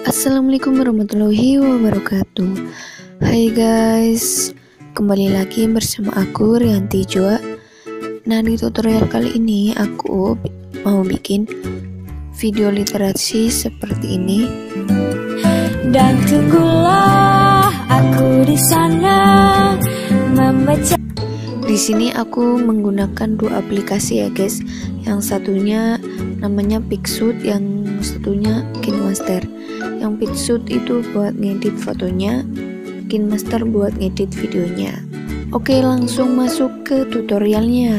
Assalamualaikum warahmatullahi wabarakatuh. Hai guys, kembali lagi bersama aku Rianti Joa. Nah, di tutorial kali ini aku mau bikin video literasi seperti ini. Dan tunggulah aku di sana membaca. Di sini aku menggunakan dua aplikasi ya guys. Yang satunya namanya Picshoot, yang satunya KineMaster. Yang Picshoot itu buat ngedit fotonya, KineMaster buat ngedit videonya. Oke, langsung masuk ke tutorialnya.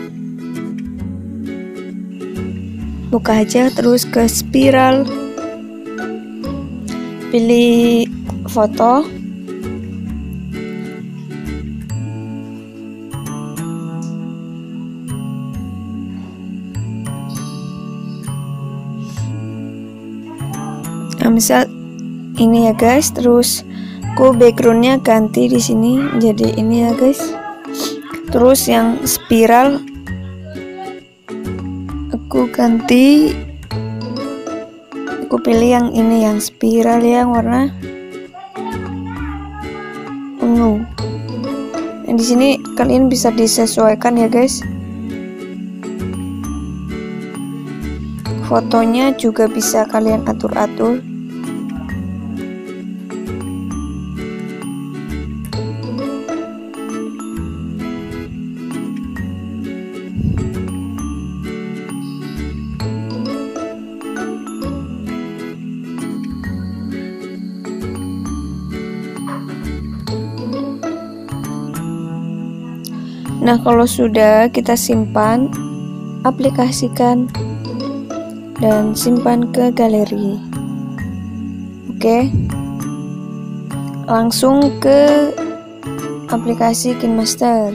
Buka aja, terus ke spiral, pilih foto, nah misal ini ya guys. Terus aku backgroundnya ganti di sini jadi ini ya guys. Terus yang spiral aku ganti, aku pilih yang ini, yang spiral yang warna ungu. Nah, di sini kalian bisa disesuaikan ya guys. Fotonya juga bisa kalian atur-atur. Nah, kalau sudah, kita simpan, aplikasikan, dan simpan ke galeri. Oke, langsung ke aplikasi KineMaster.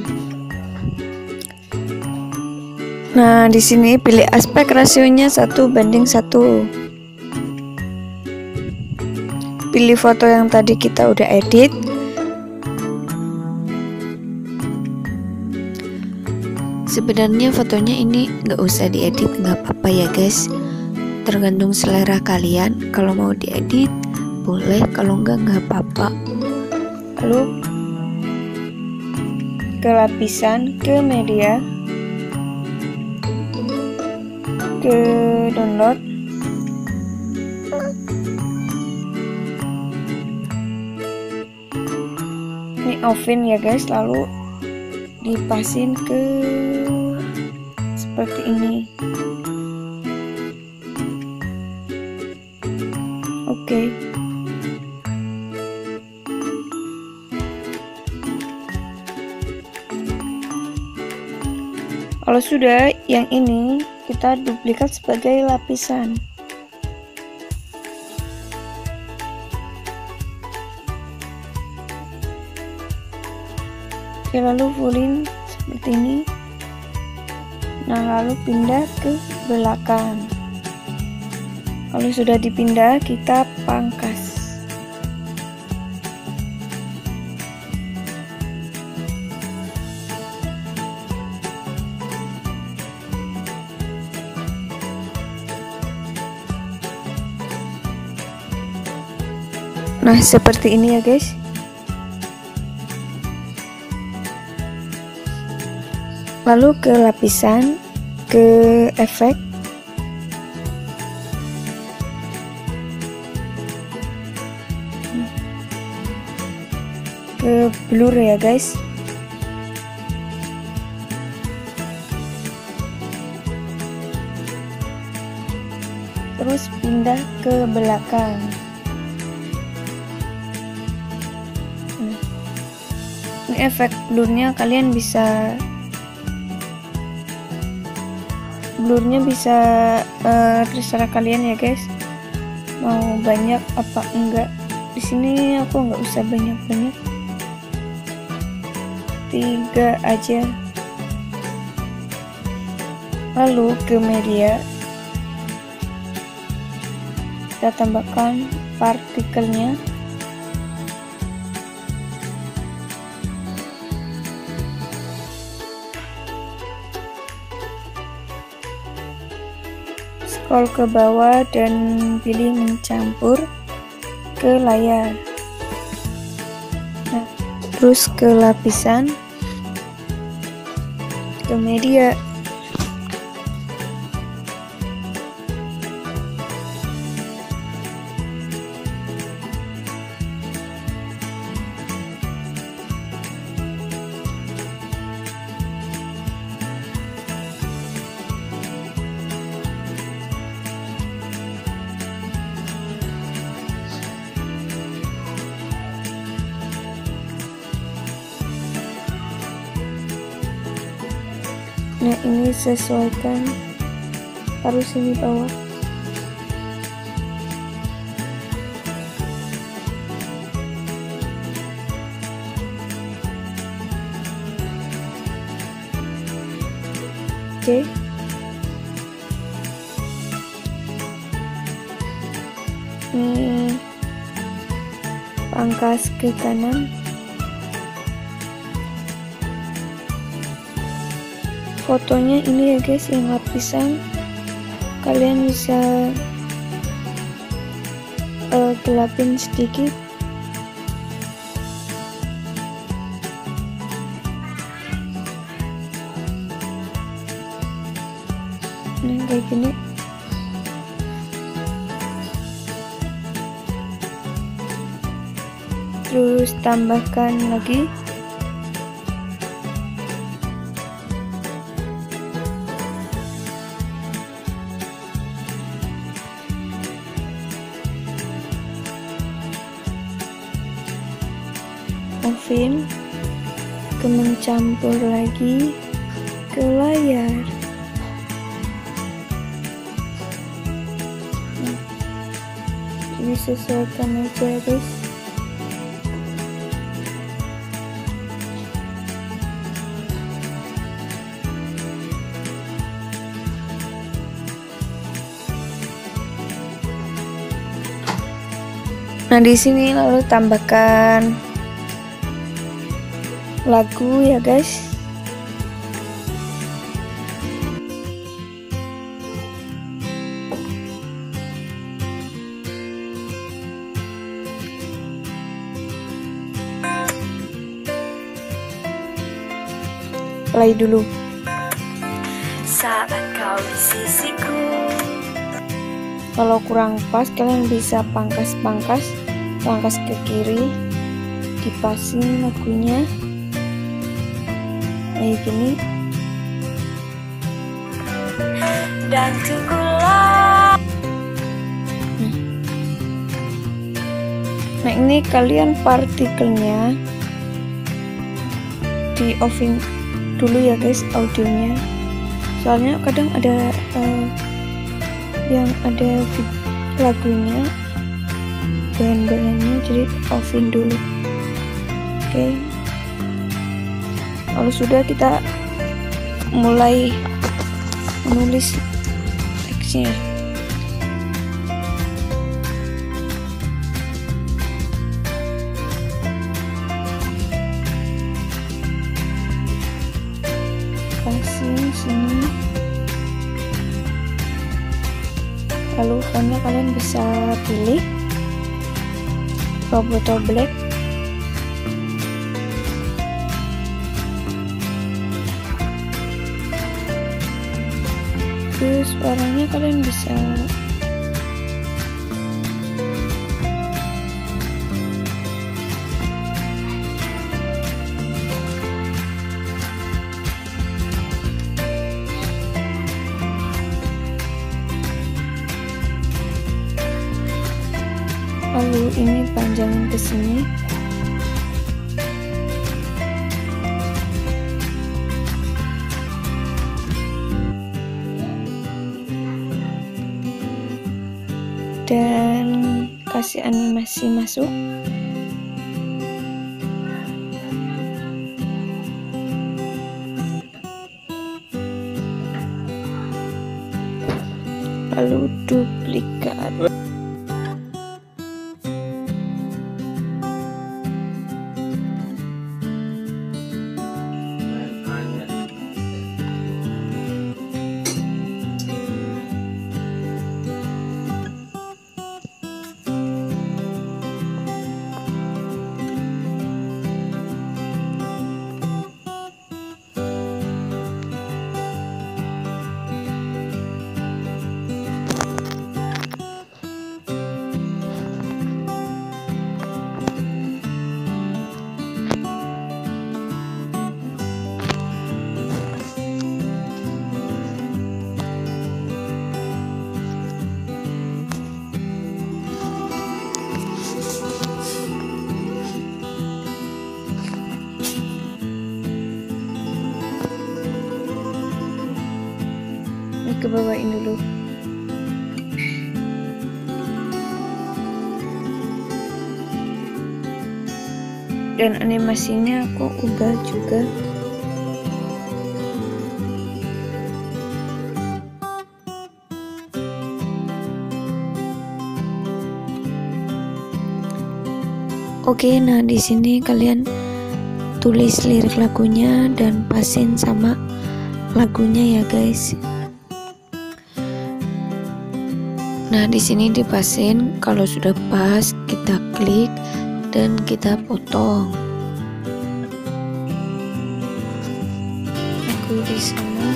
Nah, di sini pilih aspek rasionya 1:1. Pilih foto yang tadi kita udah edit. Sebenarnya fotonya ini nggak usah diedit, nggak apa-apa ya guys, tergantung selera kalian. Kalau mau diedit boleh, kalau nggak apa-apa. Lalu ke lapisan, ke media, ke download, ini offin ya guys, lalu dipasin ke seperti ini. Oke. Kalau sudah, yang ini kita duplikat sebagai lapisan. Oke, lalu fullin seperti ini. Nah, lalu pindah ke belakang. Kalau sudah dipindah, kita pangkas. Nah, seperti ini ya guys. Lalu ke lapisan, ke efek, ke blur ya guys. Terus pindah ke belakang. Ini efek blurnya, kalian bisa terserah kalian ya guys, mau banyak apa enggak. Di sini aku nggak usah banyak-banyak, 3 aja. Lalu ke media, kita tambahkan partikelnya. Scroll ke bawah dan pilih mencampur. ke layar. Nah, terus ke lapisan, ke media. Nah, ini sesuaikan, harus ini bawah. Oke. Ini pangkas ke kanan. Fotonya ini ya guys, yang lapisan. Kalian bisa gelapin sedikit. Nah, kayak gini. Terus tambahkan lagi. Oven, mencampur lagi ke layar. Jadi sesuaikan aja guys. Nah, di sini lalu tambahkan lagu ya guys. Play dulu. Saat kau di sisiku. Kalau kurang pas, kalian bisa pangkas ke kiri, dipasin lagunya kayak gini. Dan tunggulah. Nah, ini kalian partikelnya di offin dulu ya guys, audionya. Soalnya kadang ada yang ada lagunya, band-bandnya, jadi offin dulu. Oke. Kalau sudah, kita mulai menulis teksnya. Kasih sini. Lalu fontnya kalian bisa pilih Roboto Black. Terus warnanya kalian bisa lalu ini panjangin ke sini. Dan kasih animasi masuk. Lalu duplikat. Ke bawain dulu. Dan animasinya aku ubah juga. Oke, nah di sini kalian tulis lirik lagunya dan pasin sama lagunya ya guys. Nah di sini dipasin, kalau sudah pas kita klik dan kita potong. Aku di sana.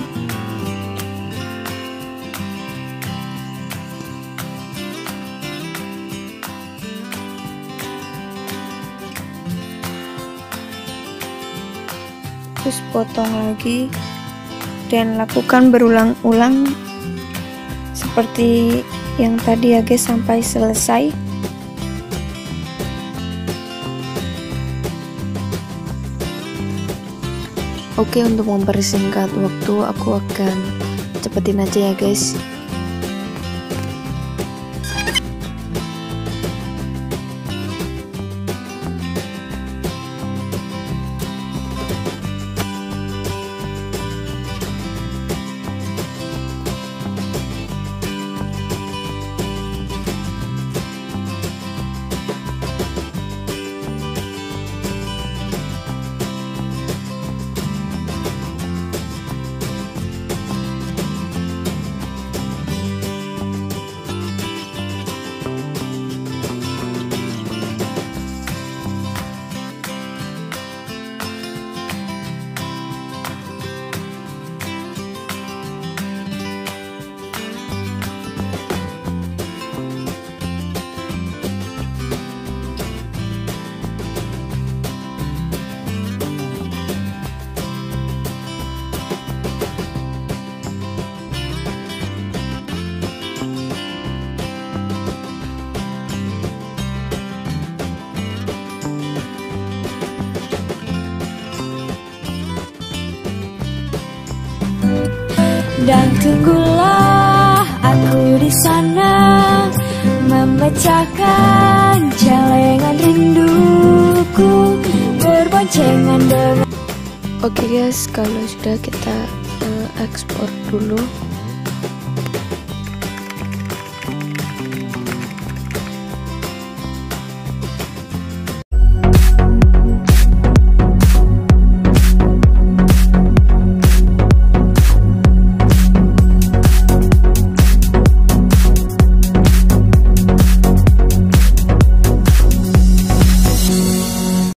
Terus potong lagi dan lakukan berulang-ulang seperti yang tadi ya guys sampai selesai. Oke, untuk mempersingkat waktu aku akan cepetin aja ya guys. Dan tunggulah aku di sana memecahkan celengan rinduku berboncengan dengan. Oke guys, kalau sudah kita ekspor dulu.